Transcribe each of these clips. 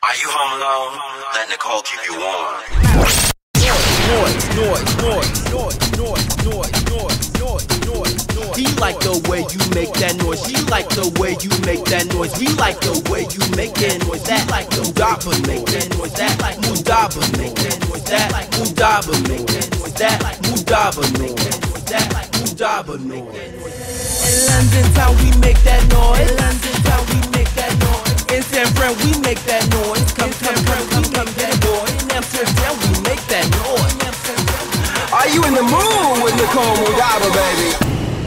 Are you home alone? Let Nicole keep you warm. Noise. He like the way you make that noise. He like the way you make that noise. We like the way you make that noise. That like Moudaber make that noise. That like Moudaber make that noise. That like Moudaber make that noise. That like Moudaber make that noise. That like Moudaber make that noise. In London town we make that noise. In London town we make that noise. In San Fran we make that noise. Come that boy. In Amsterdam we make that noise. Are you in the mood with Nicole Moudaber, baby?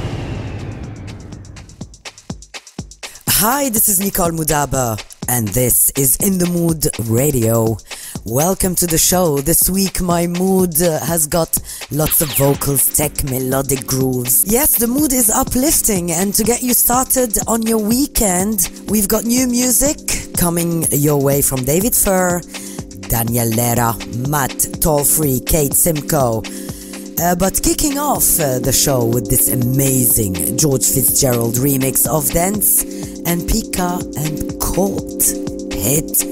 Hi, this is Nicole Moudaber, and this is In the Mood Radio. Welcome to the show. This week my mood has got lots of vocals, tech, melodic grooves. Yes, the mood is uplifting, and to get you started on your weekend, we've got new music coming your way from David Furr, Daniel Lera, Matt Tollfree, Kate Simcoe. But kicking off the show with this amazing George Fitzgerald remix of Dense and Pika and Colt hit.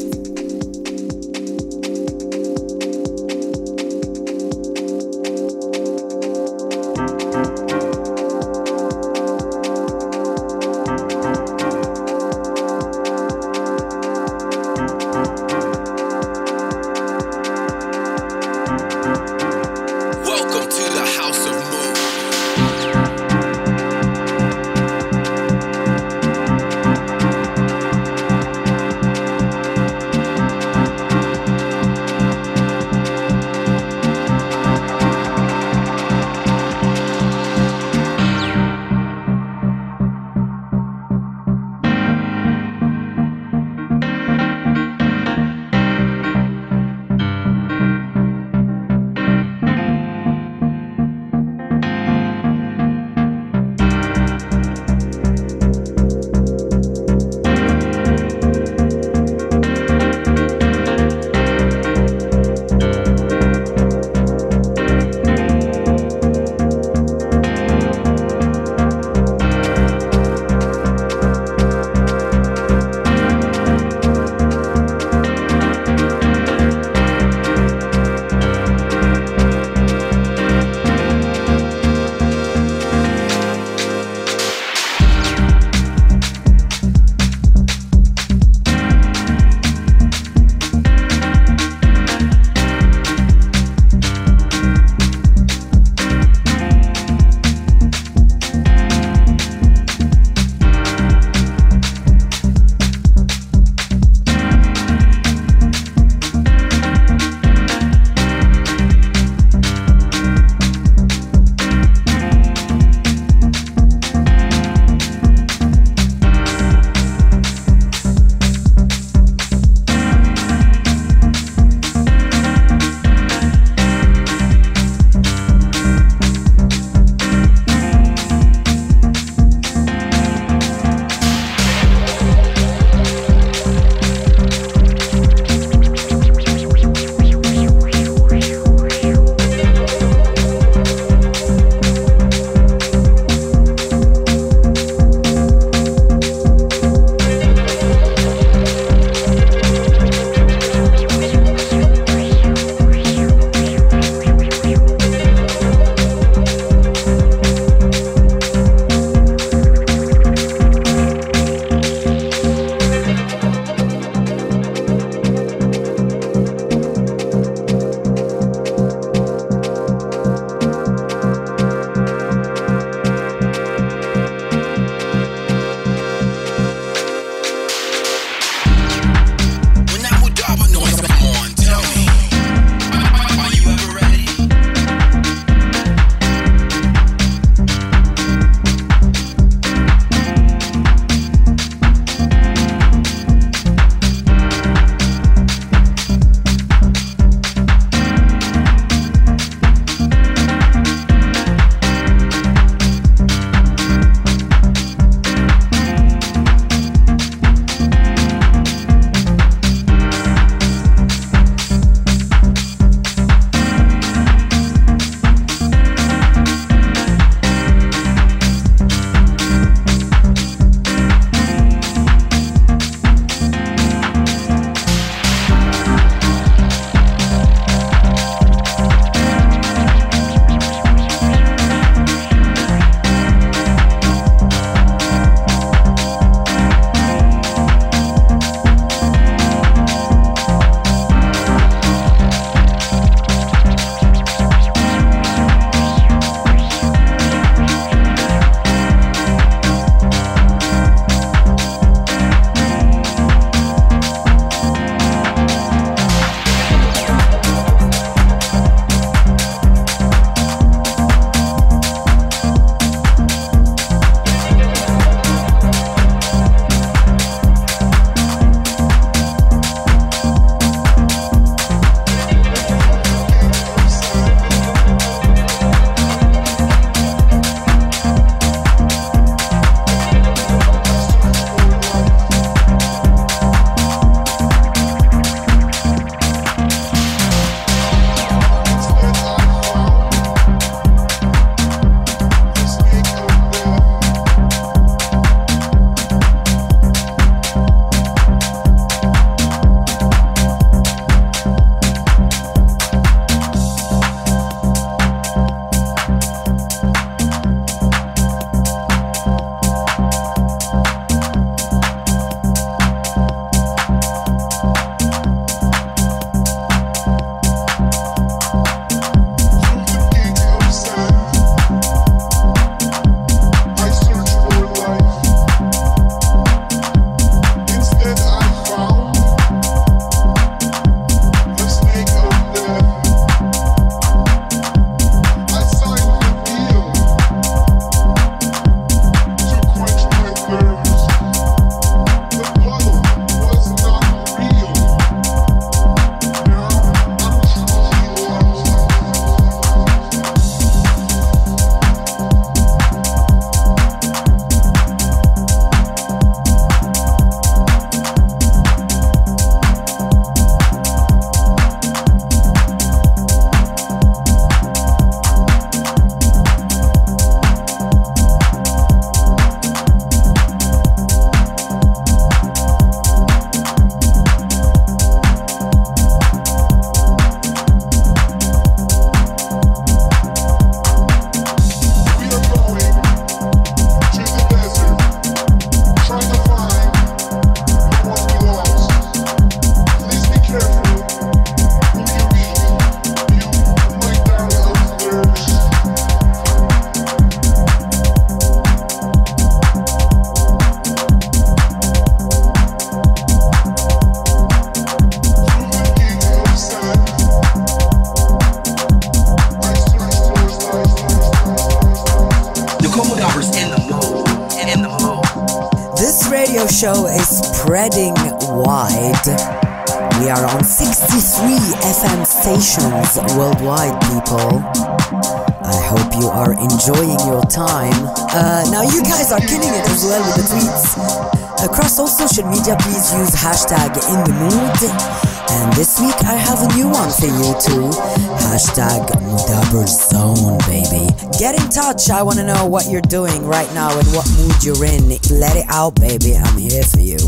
show is spreading wide. We are on 63 FM stations worldwide, people. I hope you are enjoying your time. Now you guys are killing it as well with the tweets. Across all social media, please use hashtag in the mood. And this week I have a new one for you too. Hashtag Moudaber Zone, baby. Get in touch. I want to know what you're doing right now and what mood you're in. Let it out, baby. I'm here for you.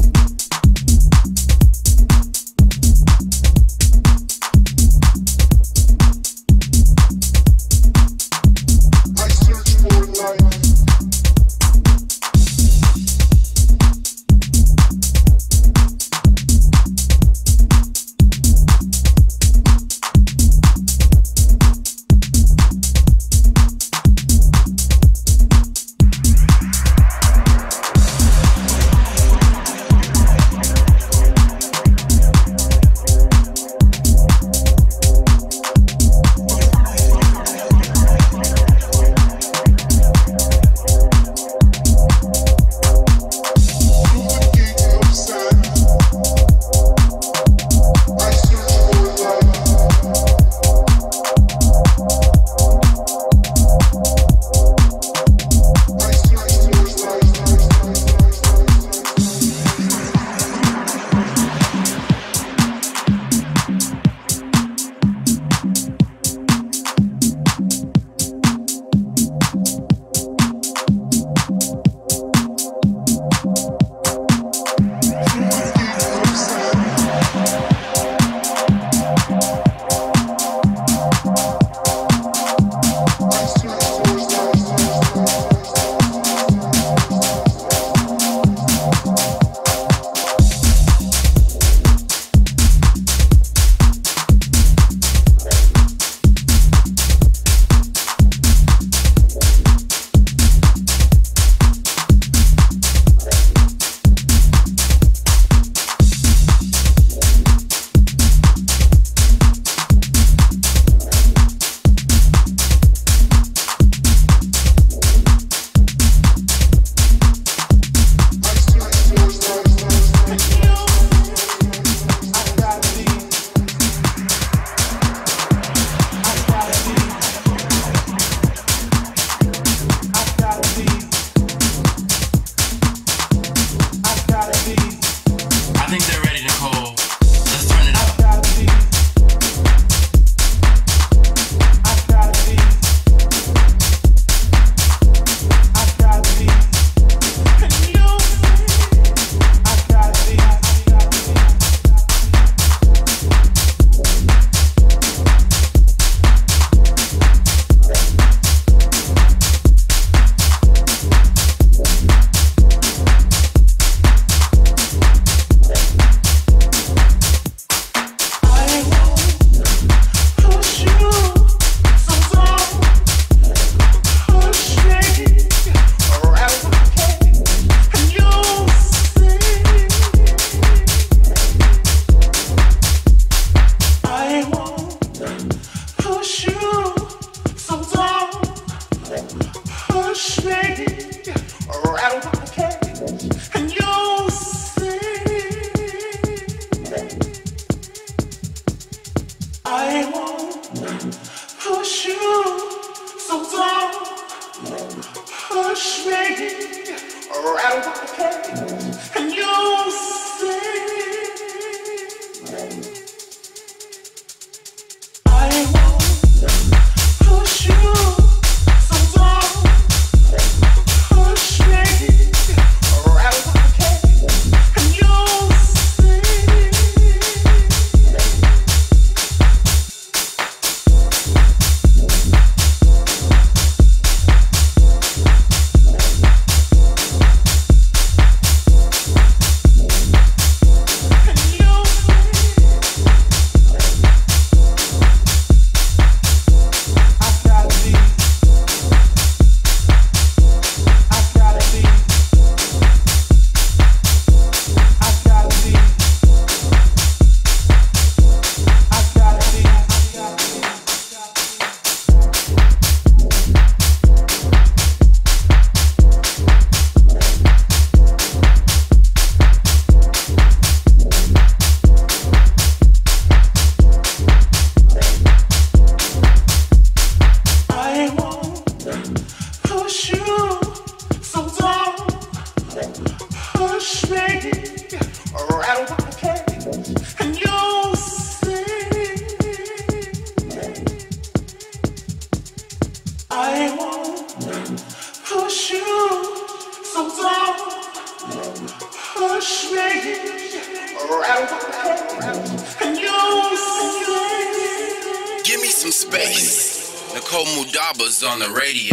some space. Nicole Moudaber's on the radio.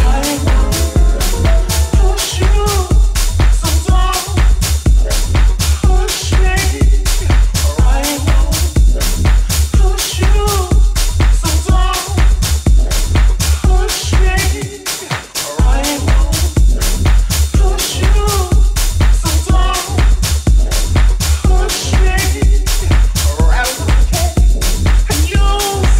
Push you, so don't push me. I won't push you, so don't push me. I won't push you, so don't push me. Around and you.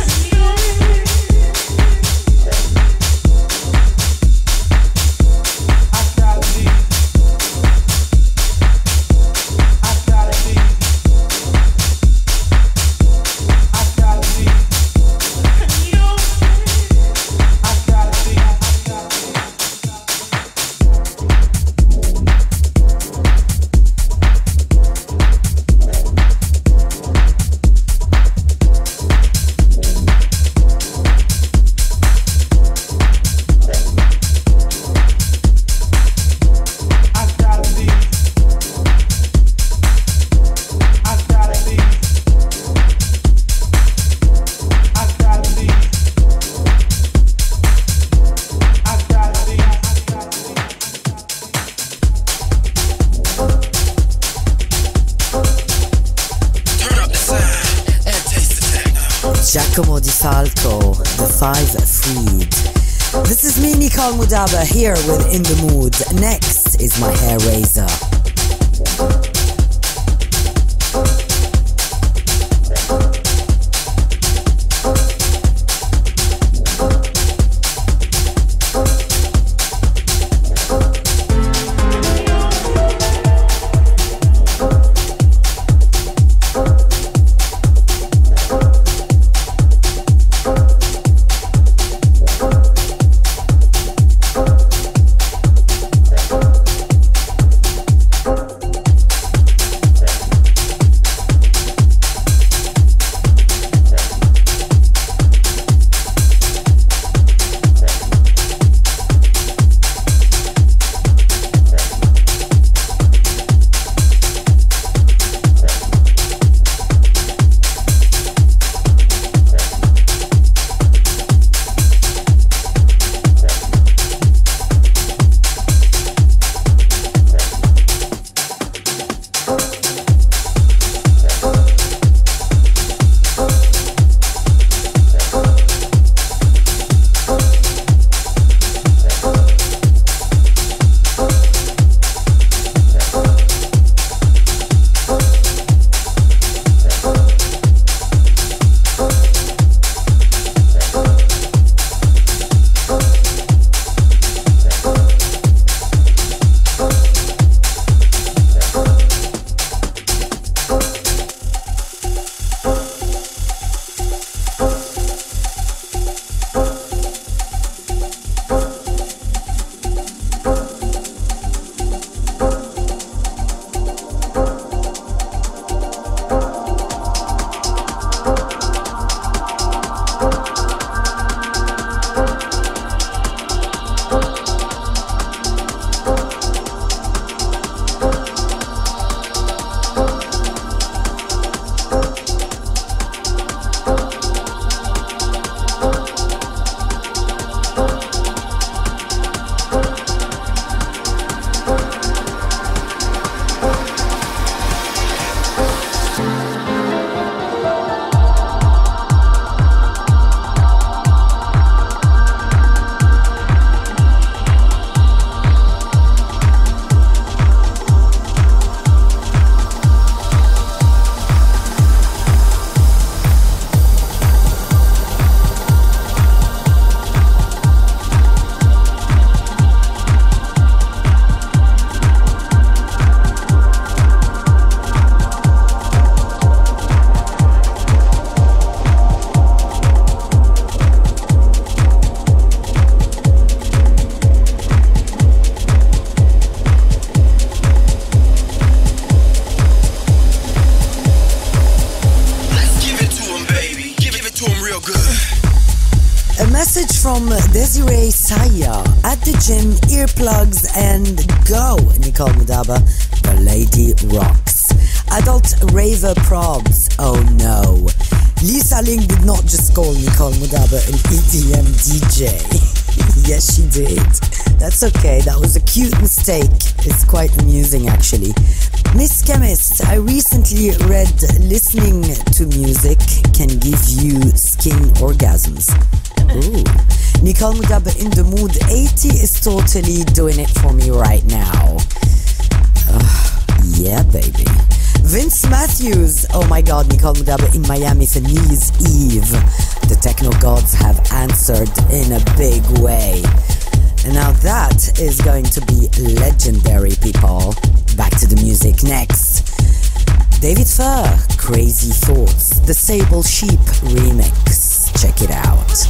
Giacomo Di Falco, The Five Freed. This is me, Nicole Moudaber, here with In the Mood. Next is my hair razor. From Desiree Saya at the gym, earplugs and go. Nicole Moudaber, the lady rocks. Adult raver probs, oh no. Lisa Saling did not just call Nicole Moudaber an EDM DJ. Yes, she did. That's okay, that was a cute mistake. It's quite amusing, actually. Miss Chemist, I recently read listening to music can give you skin orgasms. Ooh. Nicole Moudaber in the mood 80 is totally doing it for me right now. Yeah, baby. Vince Matthews, oh my god, Nicole Moudaber in Miami for Knees Eve. The techno gods have answered in a big way. And now that is going to be legendary, people. Back to the music next. David Furr, Crazy Thoughts, the Sable Sheep remix. Check it out.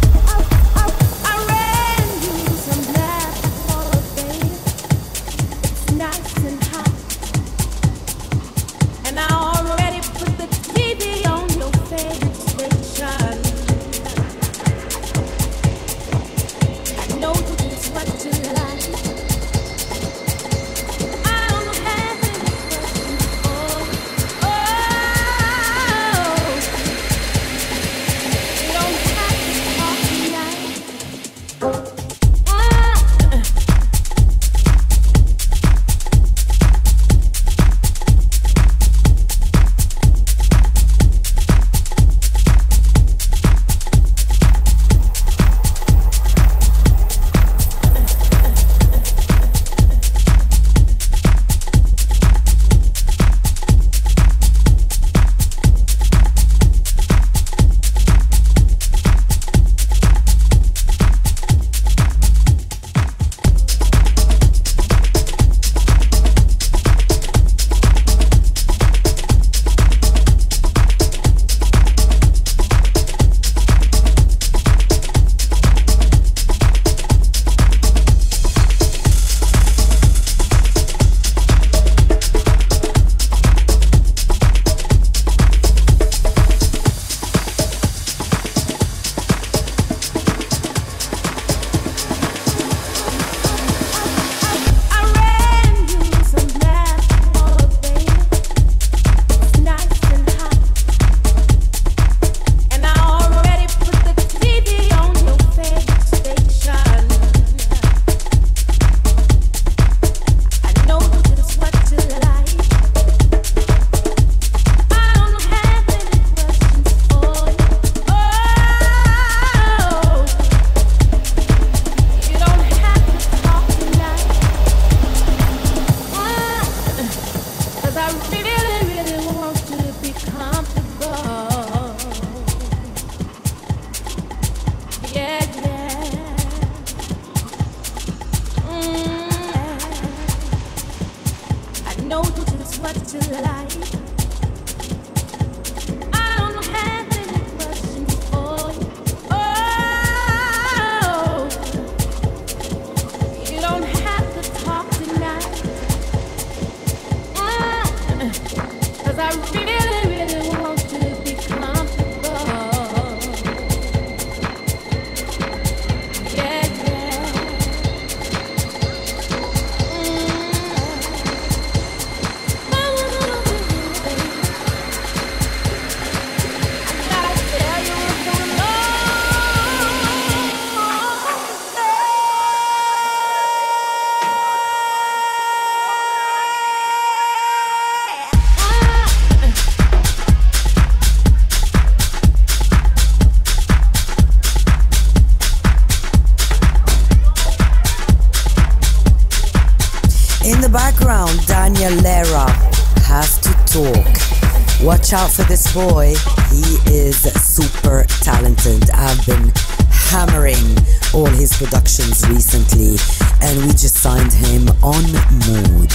Watch out for this boy, he is super talented. I've been hammering all his productions recently and we just signed him on Mood.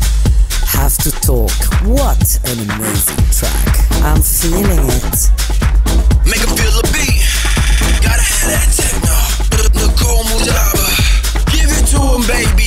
Have to Talk, what an amazing track. I'm feeling it. Make him feel the beat, gotta have that techno. Nicole Moudaber, give it to him, baby.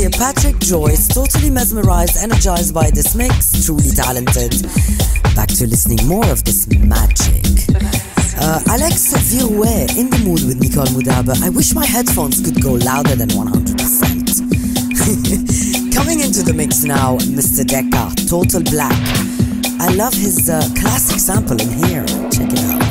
Patrick Joyce, totally mesmerized, energized by this mix, truly talented. Back to listening more of this magic. Alex Virouet, In the Mood with Nicole Moudaber. I wish my headphones could go louder than 100%. Coming into the mix now, Mr.Deka, Total Black. I love his classic sample in here. Check it out.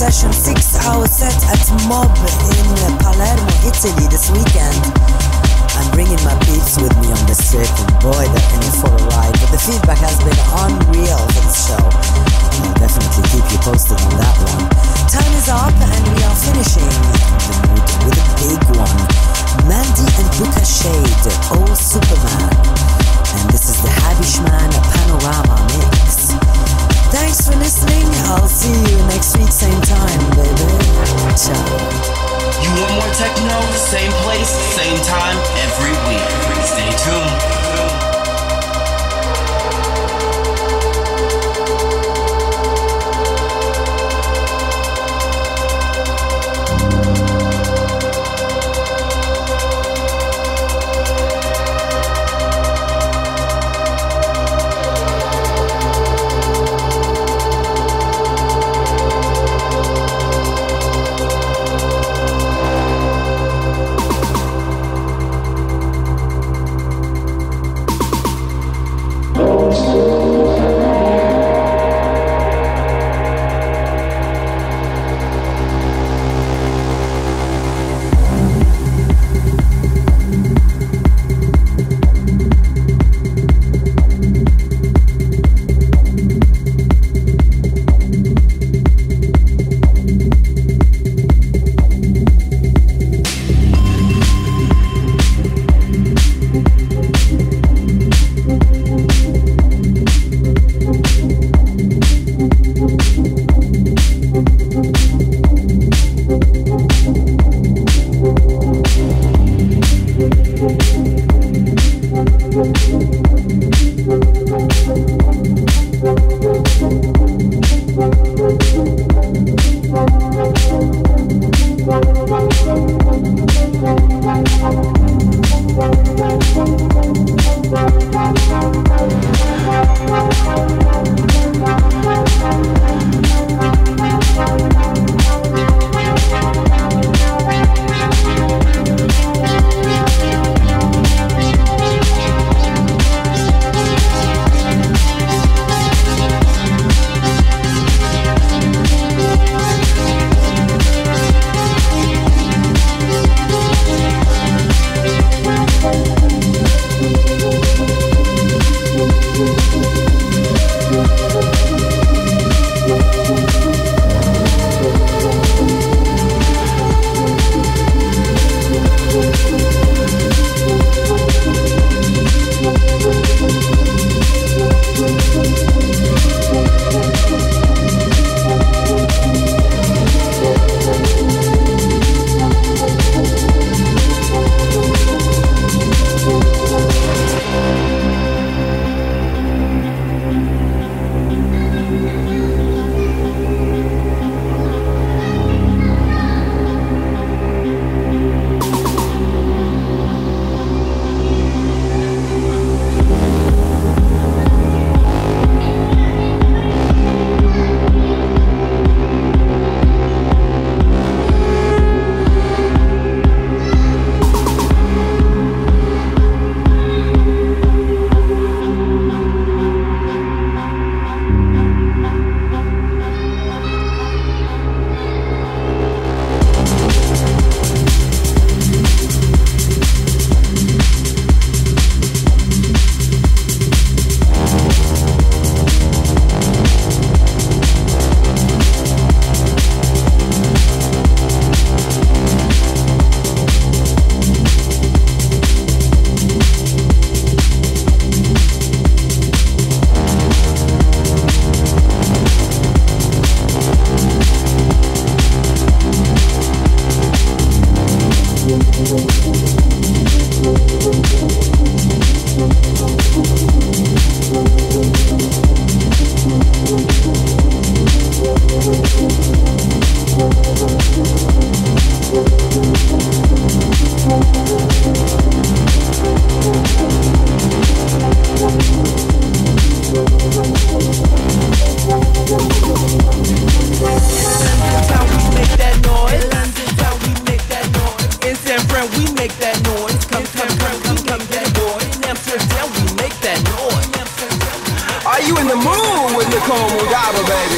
session, 6-hour set at Mob in Palermo, Italy this weekend. I'm bringing my peeps with me on this trip, and boy, they're in it for a ride. But the feedback has been unreal for this show. I'll definitely keep you posted on that one. Time is up, and we are finishing the mood with a big one. Mandy and Bookasade, Oh Superman. And this is the Habishman Panorama Mix. Thanks for listening. I'll see you next week, same time, baby. Ciao. You want more techno? Same place, same time, every week. Stay tuned. Are you in the mood with Nicole Moudaber, baby?